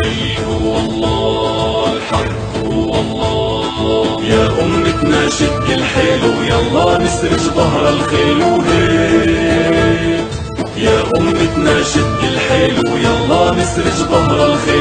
الحي هو الله، الحق هو الله. يا أمتنا شد الحيل ويلا نسرج ظهر الخيل وهيك. يا أمتنا شد الحيل ويلا نسرج ظهر الخيل.